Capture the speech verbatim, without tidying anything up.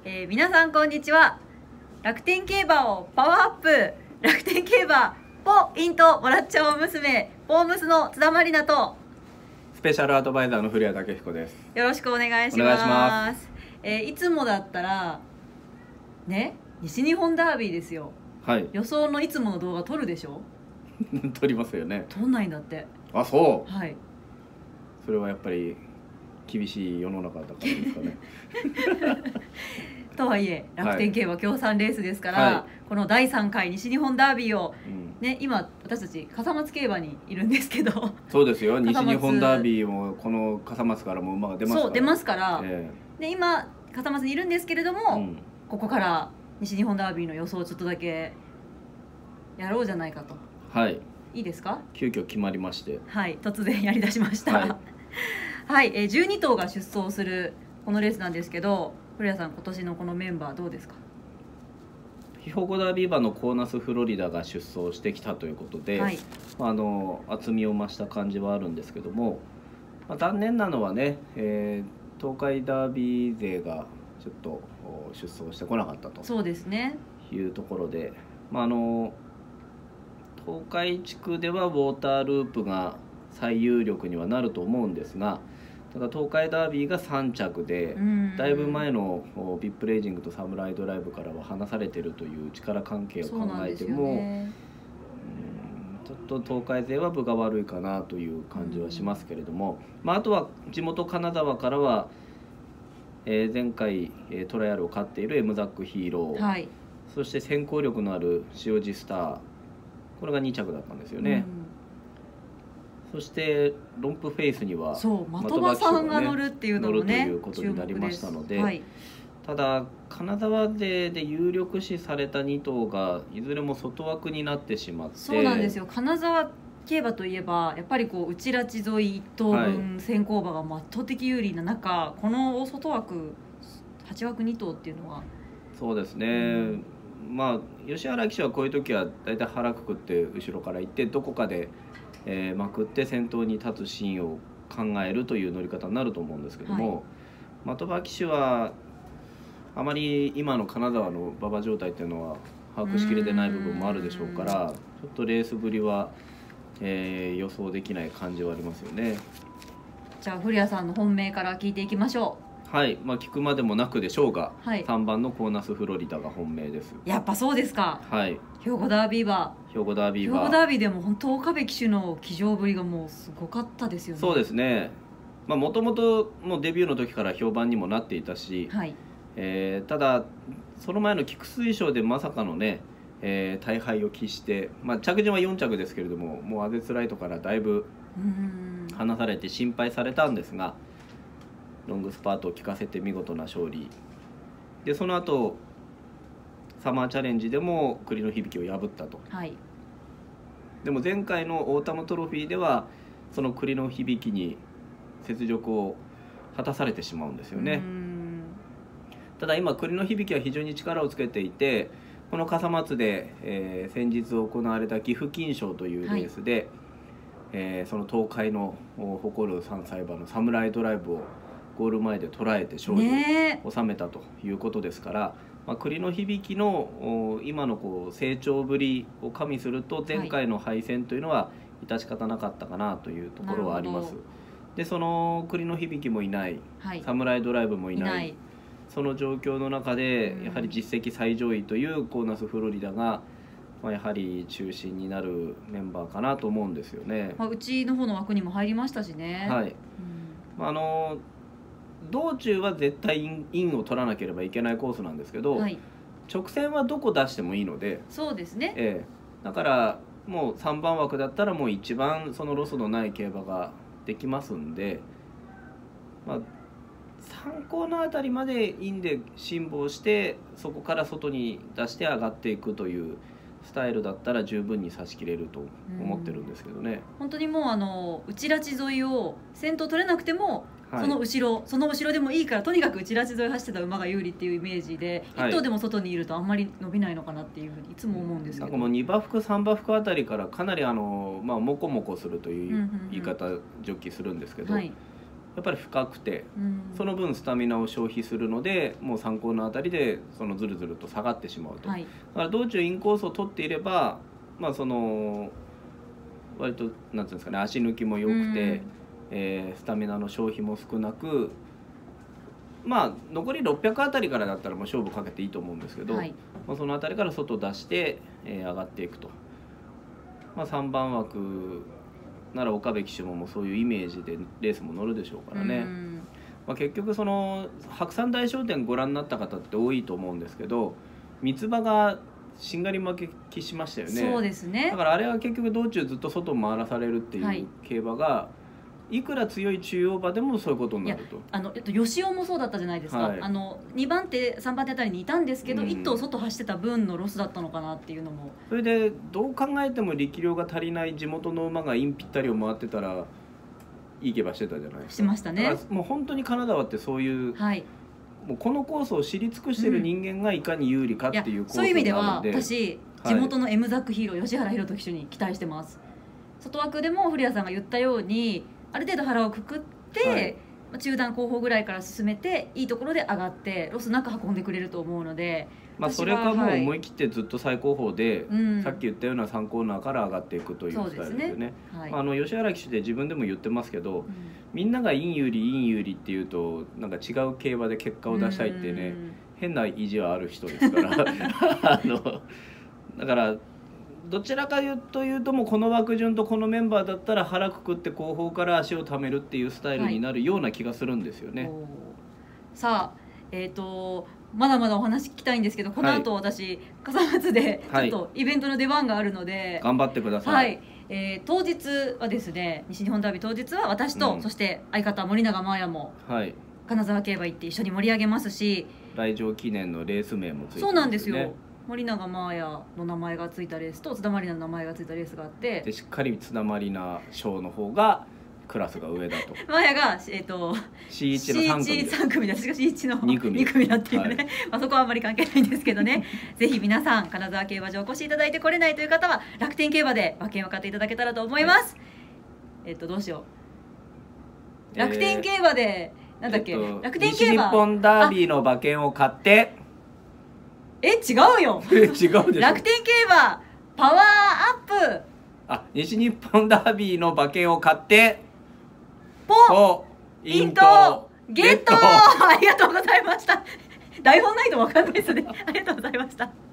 えー、皆さんこんにちは。楽天競馬をパワーアップ、楽天競馬ポイントもらっちゃおう娘ポームスの津田まりなと、 スペシャルアドバイザーの古谷武彦です。 よろしくお願いします。 お願いします。 えー、いつもだったらね、西日本ダービーですよ。 はい。 予想のいつもの動画撮るでしょ。 撮りますよね。 撮んないんだって。 あ、そう。 はい。 それはやっぱり厳しい世の中だからですかね。 とはいえ楽天競馬協賛レースですから、はい、このだいさんかい西日本ダービーを、うんね、今私たち笠松競馬にいるんですけど、 そうですよ。西日本ダービーもこの笠松からも馬が出ますから。 そう出ますから、 えー、 で今笠松にいるんですけれども、うん、ここから西日本ダービーの予想をちょっとだけやろうじゃないかと。 はい。 いいですか？ 急遽決まりまして、 はい、突然やりだしました。はい、はい、えー、じゅうにとうが出走するこのレースなんですけど、古谷さん今年のこのメンバーどうですか？ 兵庫ダービー馬のコーナスフロリダが出走してきたということで、はい、あの厚みを増した感じはあるんですけども、まあ、残念なのはね、えー、東海ダービー勢がちょっと出走してこなかったとそうですねいうところで、まあ、あの東海地区ではウォーターループが最有力にはなると思うんですが、ただ東海ダービーがさん着でだいぶ前のビップレイジングとサムライドライブからは離されているという力関係を考えても、ね、うんちょっと東海勢は分が悪いかなという感じはしますけれども、まあ、あとは地元金沢からは、えー、前回、えー、トライアルを勝っているエムザックヒーロー、はい、そして先行力のある塩路スター、これがに着だったんですよね。そしてロンプフェイスにはそう的場さんが乗るっていうのもね、 乗るということになりましたので、はい、ただ金沢勢で有力視されたにとうがいずれも外枠になってしまって、 そうなんですよ。金沢競馬といえばやっぱりこう内拉致沿いいっとうぶん先行馬が圧倒的有利な中、この外枠はちわくにとうっていうのはそうですね、うん、まあ吉原騎手はこういう時はだいたい腹くくって後ろから行ってどこかでえー、まくって先頭に立つシーンを考えるという乗り方になると思うんですけども、はい、的場騎手はあまり今の金沢の馬場状態っていうのは把握しきれてない部分もあるでしょうから、ちょっとレースぶりは、えー、予想できない感じはありますよね。 じゃあ古谷さんの本命から聞いていきましょう。 はい、まあ、聞くまでもなくでしょうが、はい、さんばんのコーナスフロリダが本命です。 やっぱそうですか。 はい、 兵庫ダービー馬兵庫ダービー馬兵庫ダービーでも本当岡部騎手の騎乗ぶりがもうすごかったですよね。 そうですね、もともとデビューの時から評判にもなっていたし、はい、えー、ただその前の菊水賞でまさかのね、えー、大敗を喫して、まあ、着順はよん着ですけれども、もうアゼツライトからだいぶ離されて心配されたんですが、ロングスパートを効かせて見事な勝利で、その後サマーチャレンジでも栗の響きを破ったと、はい、でも前回のオータムトロフィーではその栗の響きに雪辱を果たされてしまうんですよね。ただ今栗の響きは非常に力をつけていて、この笠松で、えー、先日行われた岐阜金賞というレースで、はい、えー、その東海の誇るさんさい馬のサムライドライブをゴール前で捉えて勝利を収めたということですから、まあ、栗の響きの今のこう成長ぶりを加味すると前回の敗戦というのは致し方なかったかなというところはあります。でその栗の響きもいない、はい、サムライドライブもいない、いないその状況の中でやはり実績最上位というコーナスフロリダが、まあ、やはり中心になるメンバーかなと思うんですよね。 まあ、うちの方の枠にも入りましたしね。 はい、うん、まあ、あの道中は絶対インを取らなければいけないコースなんですけど、はい、直線はどこ出してもいいので、 そうですね、 ええ、だからもうさんばん枠だったらもう一番そのロスのない競馬ができますんで、まあ、参考のあたりまでインで辛抱してそこから外に出して上がっていくというスタイルだったら十分に差し切れると思ってるんですけどね。 本当にもうあの内拉致沿いを先頭取れなくても、はい、その後ろその後ろでもいいからとにかく内拉致沿い走ってた馬が有利っていうイメージで、はい、いっ頭でも外にいるとあんまり伸びないのかなっていうふうにいつも思うんですけど、 なんかもうにば服さんば服あたりからかなりあの、まあ、モコモコするという言い方ジョッキーするんですけど、はい、 やっぱり深くて、 うん、 その分スタミナを消費するのでもうさんコーナーあたりでそのずるずると下がってしまうと、はい、だから道中インコースを取っていれば、まあ、その割となんていうんですかね、足抜きも良くて、うん、えー、スタミナの消費も少なく、まあ残りろっぴゃくあたりからだったらもう勝負かけていいと思うんですけど、はい、まあ、そのあたりから外出して、えー、上がっていくと、まあ、さんばん枠なら岡部騎手ももうそういうイメージでレースも乗るでしょうからね、うん、まあ、結局その白山大商店ご覧になった方って多いと思うんですけど、三つ葉がしんがり負けしましたよね。 そうですね。 だからあれは結局道中ずっと外回らされるっていう競馬が、はい、いくら強い中央馬でもそういうことになると。 あの吉尾もそうだったじゃないですか、はい、あのにばん手さんばん手あたりにいたんですけど、うん、いっ頭外走ってた分のロスだったのかなっていうのも。 それでどう考えても力量が足りない地元の馬がインぴったりを回ってたらいい競馬してたじゃないですか。 しましたね。 だからもう本当に金沢ってそういう、はい、もうこのコースを知り尽くしてる人間がいかに有利かっていうコースになるんで、うん、そういう意味では私地元の M ザックヒーロー吉原弘人騎手に期待してます。外枠でも古谷さんが言ったようにある程度腹をくくって、はい、中段後方ぐらいから進めていいところで上がってロスなく運んでくれると思うので、 まあ、それかもう思い切ってずっと最高峰で、はい、さっき言ったようなさんコーナーから上がっていくというスタイルですよね。そうですね、はい、まあ、あの吉原騎手で自分でも言ってますけど、うん、みんなが陰有利陰有利っていうとなんか違う競馬で結果を出したいってね、変な意地はある人ですからあのだからどちらかというともうこの枠順とこのメンバーだったら腹くくって後方から足をためるっていうスタイルになるような気がするんですよね、はい、 さあ、えーとまだまだお話聞きたいんですけど、この後私、はい、笠松でちょっとイベントの出番があるので、はい、 頑張ってください、 はい、えー、当日はですね、西日本ダービー当日は私と、うん、そして相方森永真彩も、はい、金沢競馬行って一緒に盛り上げますし、 来場記念のレース名もついてますよね。 そうなんですよ、森永真彩の名前がついたレースと津田まりなの名前がついたレースがあって、 でしっかり津田まりな賞の方がクラスが上だと。 真彩が、えー、と シーいち のさん組で シーいち さん組で私が シーいち のに組 に組だっていうね、はい、まあそこはあんまり関係ないんですけどねぜひ皆さん金沢競馬場お越しいただいて来れないという方は楽天競馬で馬券を買っていただけたらと思います、はい、えっ、ー、とどうしよう、楽天競馬で、えー、なんだっけ、えー、楽天競馬西日本ダービーの馬券を買ってえ違うよ違うでしょ楽天競馬パワーアップ、 あ、西日本ダービーの馬券を買ってポイントゲットありがとうございました台本ないと分かんないですねありがとうございました。